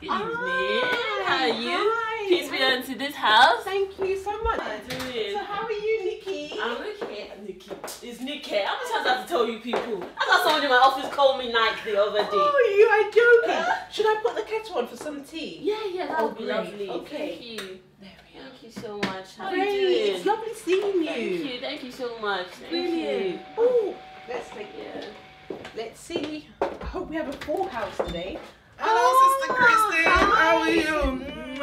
Good evening. How are you? Hi. Peace be unto this house. Thank you so much. How you doing? So how are you, Nikki? I'm okay. Nikki. It's Nikki. How many times I have to tell you people? I got someone in my office call me Nike the other day. Oh, you are joking. Should I put the kettle on for some tea? Yeah, that would be great. lovely. Okay. Thank you. There we are. Thank you so much. How are Great. you doing? It's lovely seeing you. Thank you so much. Thank Brilliant. you. Oh, let's take Yeah. Let's see. I hope we have a full house today. Hello, Sister Christine. How are you?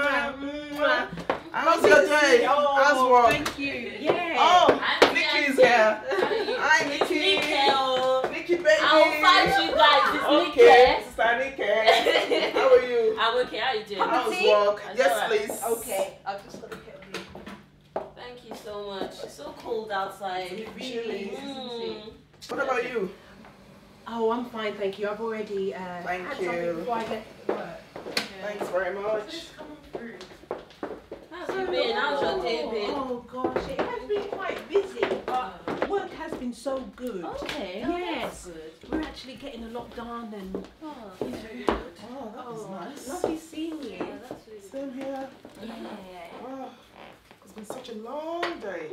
How's your day? How's work? Thank you. Yeah. Oh, Nikki's here. Hi, It's Nikki. Nikki. Nikki, baby. I will find you guys. It's Okay, Nikki. Sister Nikki. How are you? I'm okay. How you doing? How's tea? work? That's Yes, alright. please. Okay. I've just got to get the. Thank you so much. It's so cold outside. It really is, isn't it? Mm. What about you? Oh, I'm fine, thank you. I've already had Thank something you. before I left work. Thanks very much. Just coming through. How's you been? How's your day been? Oh gosh, it has been quite busy, but work has been so good. Okay. Yes. Good. We're actually getting a lot done and Oh, you know. very good. Oh, that was nice. Lovely seeing you. Yeah, that's really good. Same here. Yeah. Oh, it's been such a long day.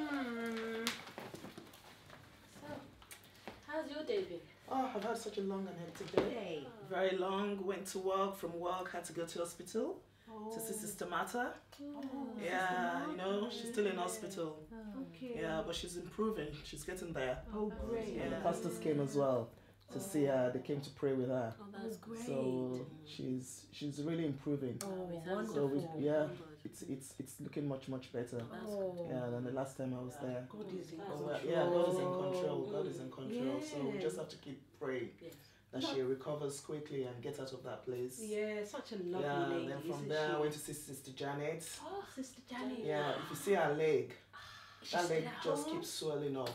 So, how's your day been? Oh, I've had such a long and hectic day. Hey. Very long. Went to work. From work, had to go to hospital to see Sister Martha. Yeah, you know, she's still in hospital. Okay. Yeah, but she's improving. She's getting there. Oh, great. Yeah, the pastors came as well to see her. They came to pray with her. Oh, that's great. So she's really improving. Oh, So wonderful. it's looking much better. Oh. Yeah, than the last time I was there. God is in That's control. Yeah, God is in control. God is in control. So we Yeah. just have to keep praying Yes. that she recovers quickly and gets out of that place. Yeah, such a lovely Yeah, lady. then from isn't there I she? went to see Sister Janet. Oh, Sister Janet. Yeah, if you see her leg, She's that still leg at just home? keeps swelling up.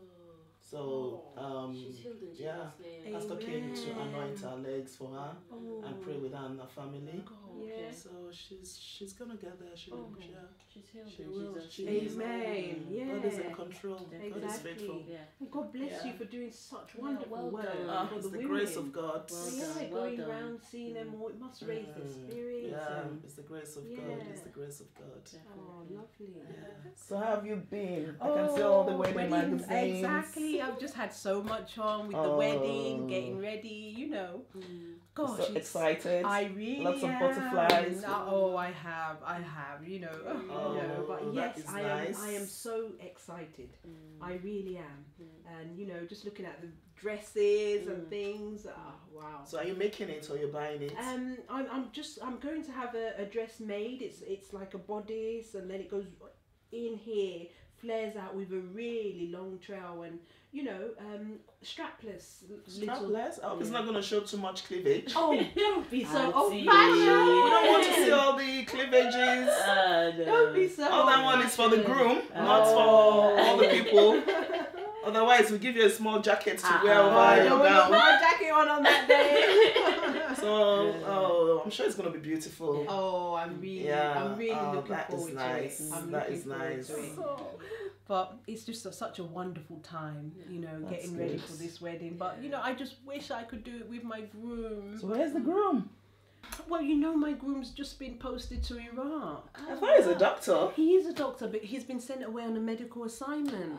So, She's healed in Jesus' yeah, name. Pastor came to Amen. anoint her legs for her Oh. and pray with her and her family. Yeah. So she's gonna get there. She will. Yeah. She's healed She in will. Jesus' She name. is. Amen. Yeah. God is in control. God is Exactly. faithful. Yeah. And God bless Yeah. you for doing such Yeah, wonderful well work done. for It's the the women. grace of God. Well Yeah, done, going well done. around seeing them all, it must raise their spirits. Yeah, and- it's the grace of God. Yeah. It's the grace of God. Oh, lovely. Yeah. So how have you been? I can see all the wedding magazines. Exactly. I've just had so much on with the wedding, getting ready, you know. Gosh, So it's- excited. I really Lots of am. butterflies. Oh, I have, you know. Oh, you know, but that yes, is I nice. am so excited. I really am. And you know, just looking at the dresses and things. Oh, wow. So are you making it or you're buying it? I'm going to have a dress made. It's like a bodice, and then it goes in here, flares out with a really long trail, and you know, strapless. Strapless? Oh, it's not going to show too much cleavage. Oh, don't be so Auntie. old We fashioned. don't want to see all the cleavages. No. Don't be so. All that one is for the groom, not for all the people. Otherwise, we give you a small jacket to wear Oh, over I your don't want to put gown. my jacket on that day. So, oh, I'm sure it's going to be beautiful. Oh, I'm really looking that is forward nice. to it. I'm That looking is forward nice. to it. But it's just such a wonderful time, you know, That's getting ready good. for this wedding. But you know, I just wish I could do it with my groom. So where's the groom? Well, you know, my groom's just been posted to Iraq. I thought he's a doctor. He is a doctor, but he's been sent away on a medical assignment.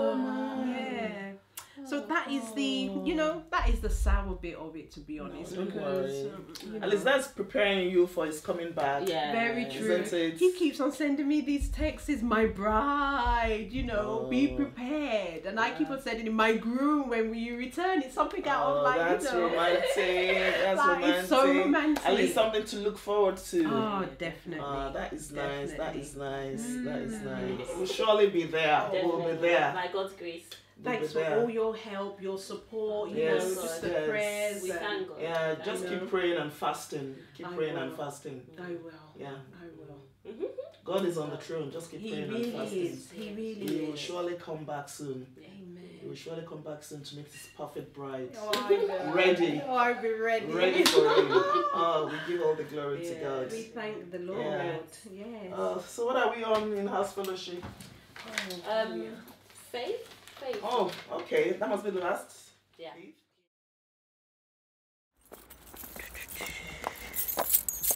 Yeah. So that is the, you know, that is the sour bit of it, to be honest. Don't because worry. you At least know, that's preparing you for his coming back. Yeah. very true. Isn't it? He keeps on sending me these texts, my bride, you know, be prepared. And I keep on sending him, my groom, when will you return? It's something out of like, that's you know. romantic. That's Like, romantic. it's so romantic. At least something to look forward to. Oh, definitely. That is nice. That Definitely. is nice. That is nice. We'll surely be there. We'll be Definitely. there. By God's grace. We'll Thanks be for there. all your help, your support, you Yes, know, just the yes. prayers. We and- thank God. Yeah, Thank just I keep know. praying and fasting. Keep I praying and will. fasting. I will. Yeah. I will. God is on the throne. Just keep He praying and really fasting. is. He really He will is. surely come back soon. Amen. He will surely come back soon to make his perfect bride. Oh, I will. Ready. Oh, I'll be ready. Ready for him. Oh, we give all the glory to God. We thank the Lord. Yeah. Yes. So what are we on in house fellowship? Faith? Faith. Oh, okay. That must be the last. Yeah.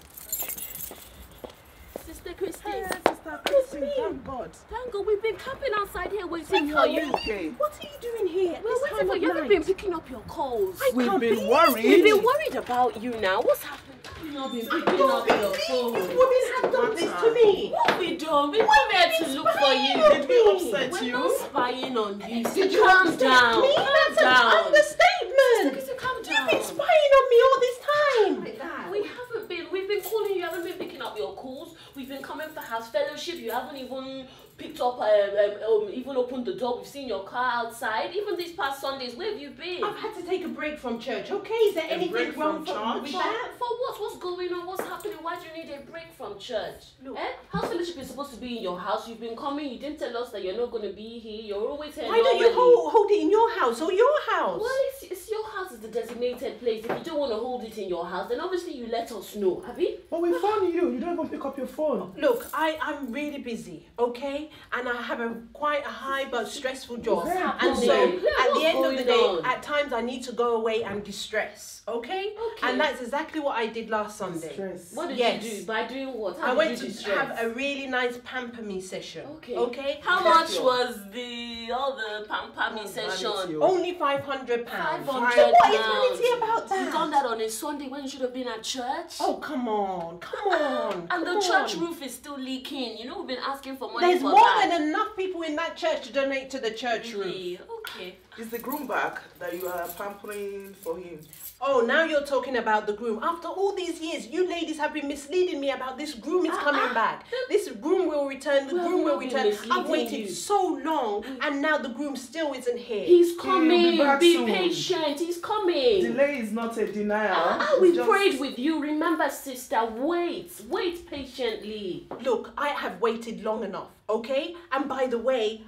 saying thank God. Thank God, we've been camping outside here waiting for you. Okay. What are you doing here? at We're this waiting time for of you. Haven't night? been picking up your calls. We've been worried. We've been worried about you now. What's happened? You've not been picking up your These phone. women have done this to me. What have we done? We come here to look for you. Did we upset We're you? not spying on you. Did you calm upset down? me? Calm That's down. an understatement. Sister, calm down. You've been spying on me all this time. We haven't been. We've been calling you. You haven't been picking up your calls. We've been coming for house fellowship. You haven't even picked up, even opened the door. We've seen your car outside. Even these past Sundays, where have you been? I've had to take a break from church. Okay, is there anything break wrong from with church? that? For what? What's going on? What's happening? Why do you need a break from church? Look. House fellowship is supposed to be in your house. You've been coming. You didn't tell us that you're not going to be here. You're always here. Why don't you hold it in your house or your house? Well, it's your house is the designated place. If you don't want to hold it in your house, then obviously you let us know, have you? But we found you. You don't even pick up your phone. Look, I'm really busy, okay? And I have quite a high but stressful job. Very And so good. Yeah, at the end of the day, what's going on? at times I need to go away and distress, okay? Okay. And that's exactly what I did last Sunday. Stress. What did Yes. you do? By doing what? How I did went you to distress? have a really nice pamper me session. Okay? How Yes, much yo. was all the pamper session? Vanity, yo. Only £500. 500 What is pounds. vanity about You that? done that on a Sunday when you should have been at church? Oh, come on. Come on. And the come church on. roof is still leaking. You know, we've been asking for money There's for more that. than enough people in that church to donate to the church roof. Really? Okay. Is the groom back that you are pampering for him? Oh, now you're talking about the groom. After all these years, you ladies have been misleading me about this groom is coming back. This groom will return, the We groom will have not been return. misleading I've waited you. so long and now the groom still isn't here. He's He'll coming. be back Be soon. patient. He's coming. Delay is not a denial. We It's just- prayed with you. Remember, sister, wait patiently. Look, I have waited long enough, okay? And by the way,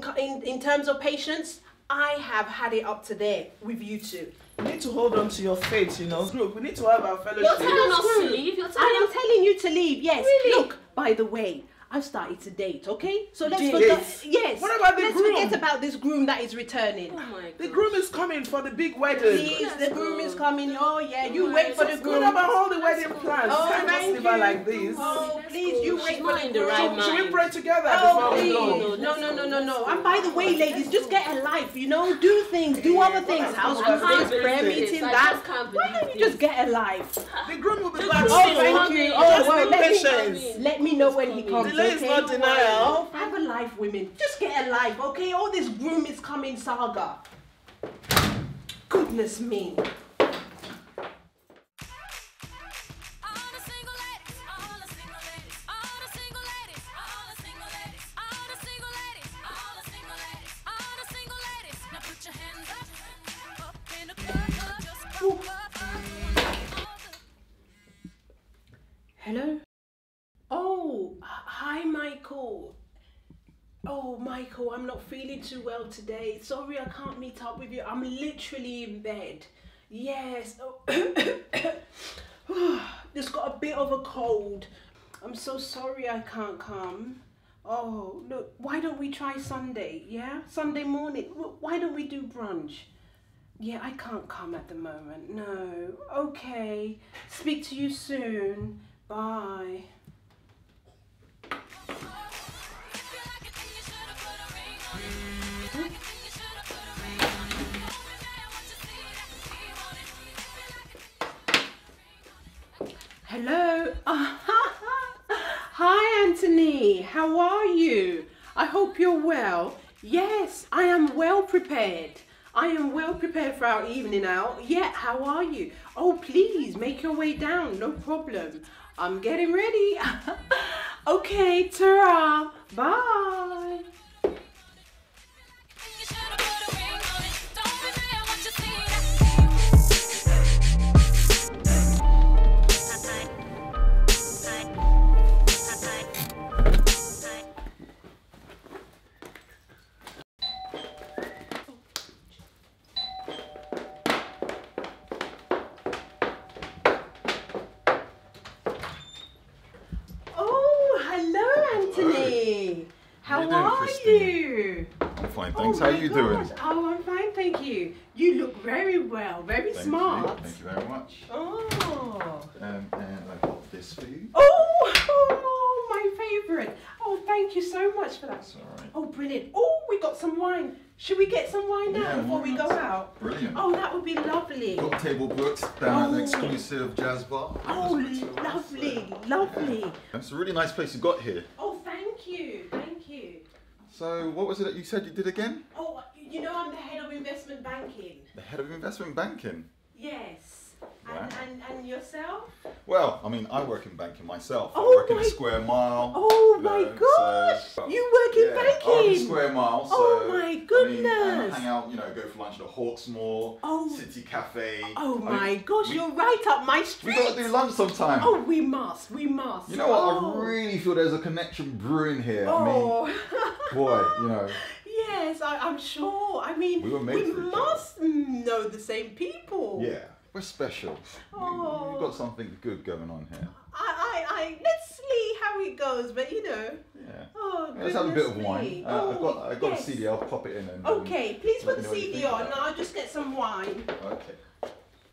in terms of patience, I have had it up to there with you two. You need to hold on to your faith, you know. Group, we need to have our fellowship. You're telling us to Groom, leave. You're I telling am us. telling you to leave, yes. Really? Look, by the way, I've started to date, okay? So let's Date? forget. Yes. What about the let's groom? forget about this groom that is returning. Oh my God. The groom is coming for the big wedding. Please, the groom is coming. Oh yeah, you wait for the What groom. about all the wedding plans? Oh, You can't just thank leave her you. like this. Oh, please, you wait She's for not the in the groom. right Should we mind. pray together Oh, before we please. go? No. And by the way, ladies, just get a life, you know? Do things, do other things. that's House what I this, can't prayer believe meeting, this. I that. just can't Why believe don't you this. just get a life? The groom will be The back groom Oh, is soon. thank coming. you. Just Oh, well, be let patient. let me know when he comes. Delay is okay? not denial. Have a life, women. Just get a life, okay? All this groom is coming saga. Goodness me. Hello? Oh, hi, Michael. Oh, Michael, I'm not feeling too well today. Sorry, I can't meet up with you. I'm literally in bed. Yes. Oh. Just got a bit of a cold. I'm so sorry I can't come. Oh, look, why don't we try Sunday, yeah? Sunday morning. Why don't we do brunch? Yeah, I can't come at the moment. No. Okay. Speak to you soon. Bye. Hello. Hi, Anthony. How are you? I hope you're well. Yes, I am well prepared. I am well prepared for our evening out. Yeah, how are you? Oh, please make your way down. No problem. I'm getting ready. Okay, ta-ra. Bye. Oh, hello, Anthony. How How you doing, are Christine? you? I'm fine, thanks. Oh How my you doing? gosh. Oh, I'm fine, thank you. You look very well, very Thank smart. you. Thank you very much. Oh. And I got this for you. Oh, my favourite. Oh, thank you much for that. That's all right. Oh, brilliant. Oh, we got some wine. Should we get some wine now Yeah, before why we go not? out? Brilliant. Oh, that would be lovely. Got table booked down at Oh. the exclusive jazz bar. Oh, lovely, lovely. It's a really nice place you got here. Oh, thank you, thank you. So, what was it that you said you did again? Oh, you know I'm the head of investment banking. The head of investment banking. Yes. Wow. And yourself? Well, I mean, I work in banking myself. I Oh work in my- a square mile. Oh you my know, gosh! so- You work in Yeah, banking? I'm in square mile. So, Oh my I mean, goodness. hang out, go for lunch at Hawksmoor, Oh. City Cafe. Oh I mean, my gosh, we- you're right up my We street. got to do lunch sometime. Oh, we must, we must. You know what? Oh. I really feel there's a connection brewing here. Oh. I mean, boy, Yes, I'm sure. I mean, We were made for each other. must know the same people. yeah, we're special. Oh. We've got something good going on here. Let's see how it goes, but Yeah. Oh, Let's have a bit of goodness wine. me. I've got yes. a CD. I'll pop it in. And, Okay, please let put the me know what you CD think on, about and I'll just get some wine. Okay.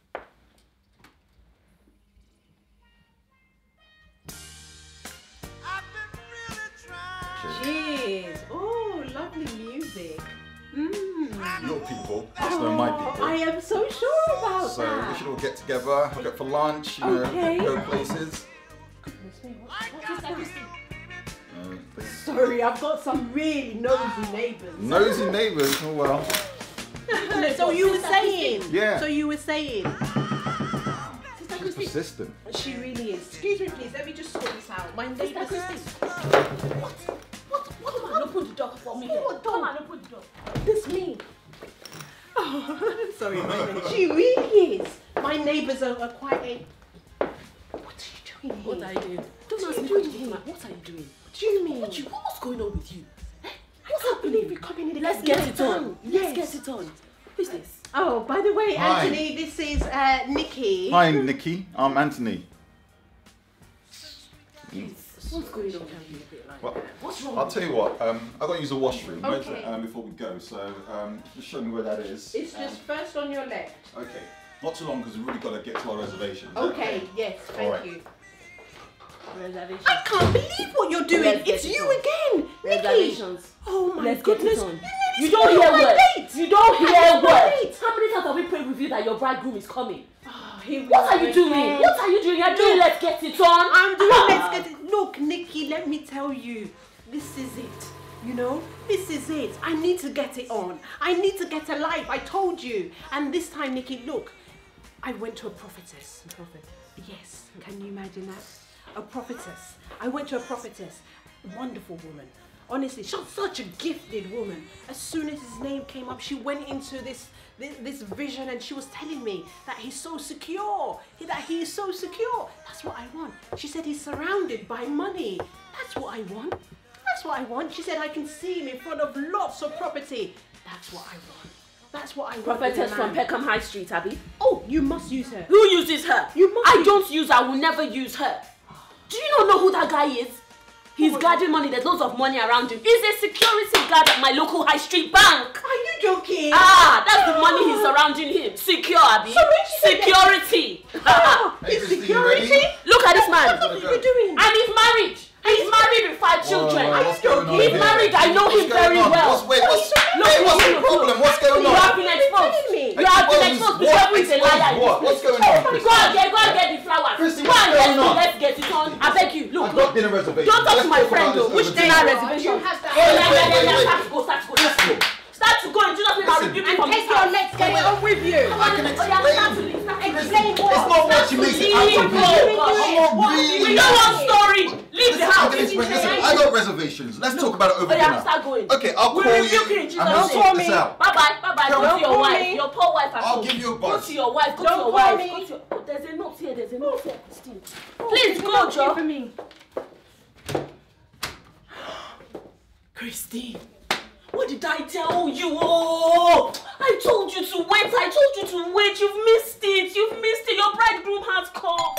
Cheers. Oh, lovely music. Your people, that's not my people. I am so sure about So that. we should all get together, hook up for lunch, Okay. go places. Goodness me, What is that, Christine? Sorry, I've got some really nosy neighbours. Nosy neighbours. Oh well. So you were saying? Yeah. So you were saying? Sister She's Christine. persistent. She really is. Excuse me, please. Let me just sort this out. My Sister neighbours. Christine. What? Come on, open the door for me. What door? Come on, open the door. This me. Oh, sorry, my neighbour. She really is. My neighbours are quite a. What are you doing here? What are you doing? Don't What ask are me you what doing you here? What are you doing? What do you mean? What's going on with you? I can't believe you're coming in. Let's get it on. Yes. Let's get it on. Who's this? Oh, by the way, Hi. Anthony, this is Nikki. Hi, Nikki. I'm Anthony. What's going on? Well, What's wrong? I'll tell you what. I've got to use the washroom. Where's Okay. it, before we go. So just show me where that is. It's just first on your left. Okay. Not too long because we've really got to get to our reservation. Is that Okay, yes, thank Alright. you. Reservations. I can't believe what you're doing. Let's get It's it you on. again, Nikki. Reservations. Oh my Let's get goodness. it on. You You don't hear hear words. words. You don't I hear hear words. words. How many times have we prayed with you that your bridegroom is coming? Oh, here we What go are you doing? again. What are you doing? You're doing let's get it on. I'm doing Ah. let's get it. Look, Nikki, let me tell you. This is it. You know, this is it. I need to get it on. I need to get a life. I told you. And this time, Nikki, look, I went to a prophetess. Yes. Can you imagine that? A prophetess. I went to a prophetess. Wonderful woman. Honestly, she's such a gifted woman. As soon as his name came up, she went into this vision and she was telling me that he's so secure. That he is so secure. That's what I want. She said he's surrounded by money. That's what I want. That's what I want. She said I can see him in front of lots of property. That's what I want. That's what I want. with a Prophetess from man. Peckham High Street, Abby. Oh, you must use her. Who uses her? You must I use- don't use her. I will never use her. Do you not know who that guy is? He's Oh, guarding money. There's loads of money around him. He's a security guard at my local high street bank. Are you joking? Ah, that's the money he's surrounding him. Secure, Abby. So when she said that- Security. Ah, Hey, it's Christine, security? ready? Look at this man. What are you doing? And he's married. He's married with 5 children. Whoa, what's going on He's here? married. I know him What's going very on? well. What's Look, the problem? What's going You on? have been exposed. telling me? You have been Expose exposed. The what? devil is a Expose liar. in what? this What's place. going on, Go Christine? and get the flowers. Christine, Go what's and going on? let's get it on. I beg you. Look, I've got dinner reservations. don't talk to Let's my talk friend about though. this Which over dinner dinner. reservation? You have that. Wait. Start to go. Start to go. In Jesus' name, I'll Listen. rebuke you And from take this your house. let's get it on with you. I can explain. Explain what? It's not what you make it out to be. I'm not really. We don't want story. Leave the I house. can explain. Listen, I got reservations. Let's talk about it over Oh yeah, dinner. start going. Okay, I'll We call rebuke you in you and Jesus' we'll name. sort this out. Bye bye. Go Don't to your call wife. me. Your poor wife at I'll home. give you a Go buzz. to your wife. Go Don't to your call wife. me. Go to your... Oh, there's a note here. Christine. Please go, Joe. me. Christine, what did I tell you? Oh, I told you to wait. You've missed it. Your bridegroom has come.